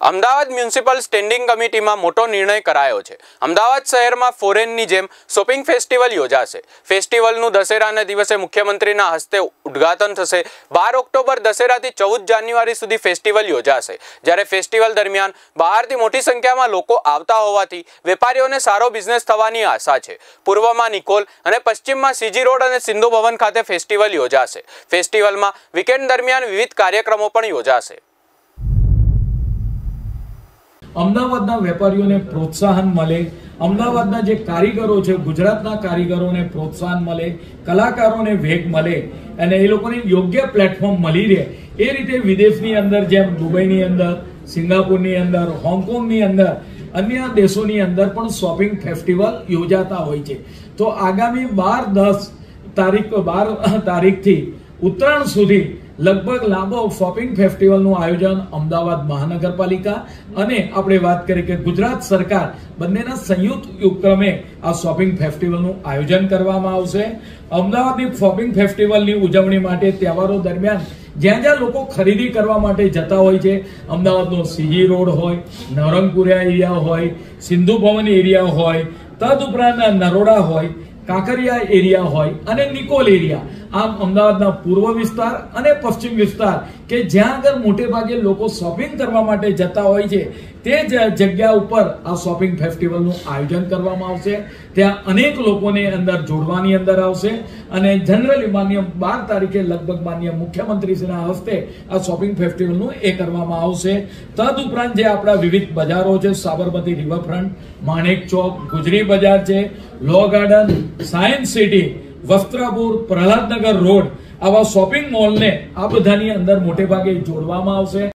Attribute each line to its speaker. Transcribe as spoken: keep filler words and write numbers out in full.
Speaker 1: Ahmedabad municipal standing કમિટીમાં મોટો નિર્ણય કરાયો છે। અમદાવાદ શહેરમાં ફોરેનની જેમ શોપિંગ ફેસ્ટિવલ યોજાશે। ફેસ્ટિવલનું દશેરાના દિવસે મુખ્યમંત્રીના હસ્તે ઉદ્ઘાટન થશે। બાર ઓક્ટોબર દશેરાથી ચૌદ જાન્યુઆરી સુધી ફેસ્ટિવલ યોજાશે। જ્યારે ફેસ્ટિવલ દરમિયાન બહારથી મોટી સંખ્યામાં લોકો આવતા હોવાથી વેપારીઓને સારો બિઝનેસ થવાની આશા છે। પૂર્વમાં નિકોલ અને પશ્ચિમમાં સીજી રોડ અને સિંધુ ભવન ખાતે ફેસ્ટિવલ યોજાશે। ફેસ્ટિવલમાં વીકેન્ડ દરમિયાન વિવિધ કાર્યક્રમો પણ યોજાશે।
Speaker 2: અમદાવાદના વેપારીઓને પ્રોત્સાહન મળે, અમદાવાદના જે કારીગરો છે ગુજરાતના કારીગરોને પ્રોત્સાહન મળે, કલાકારોને વેગ મળે અને એ લોકોને યોગ્ય પ્લેટફોર્મ મળી રહે એ રીતે વિદેશની અંદર જેમ દુબઈની અંદર, સિંગાપુરની અંદર, હોંગકોંગની અંદર, અન્ય દેશોની અંદર પણ શોપિંગ ફેસ્ટિવલ યોજાતા હોય છે। તો આગામી બાર દસ તારીખ બાર તારીખથી ઉત્તરાયણ સુધી લગભગ લાંબો શોપિંગ ફેસ્ટિવલનું આયોજન અમદાવાદ મહાનગરપાલિકા અને આપણે વાત કરીએ કે ગુજરાત સરકાર બંનેના સંયુક્ત ઉપક્રમે આ શોપિંગ ફેસ્ટિવલનું આયોજન કરવામાં આવશે। અમદાવાદની શોપિંગ ફેસ્ટિવલની ઉજવણી માટે તહેવારો દરમિયાન જ્યાં જ્યાં લોકો ખરીદી કરવા માટે જતા હોય છે, અમદાવાદનો સીજી રોડ હોય, નવરંગપુરા એરિયા હોય, સિંધુ ભવન એરિયા હોય, તદુપરાંત નરોડા હોય, કાંકરિયા એરિયા હોય અને નિકોલ એરિયા, આમ અમદાવાદના પૂર્વ વિસ્તાર અને પશ્ચિમ વિસ્તાર કે જ્યાં આગળ મોટે ભાગે લોકો શોપિંગ કરવા માટે જતા હોય છે તે જ જગ્યા ઉપર આ શોપિંગ ફેસ્ટિવલનું આયોજન કરવામાં આવશે। ત્યાં અનેક લોકોને અંદર જોડવાની અંદર આવશે અને જનરલી માન્ય બાર તારીખે લગભગ માન્ય મુખ્યમંત્રીશ્રીના હસ્તે આ શોપિંગ ફેસ્ટિવલનું એ કરવામાં આવશે। તદુપરાંત જે આપણા વિવિધ બજારો છે, સાબરમતી રિવરફ્રન્ટ, માણેક ચોક, ગુજરી બજાર છે, law garden, science city, Vastrapur, Prahladnagar road, આવા શોપિંગ મોલને આ બધાની અંદર મોટે ભાગે જોડવામાં આવશે।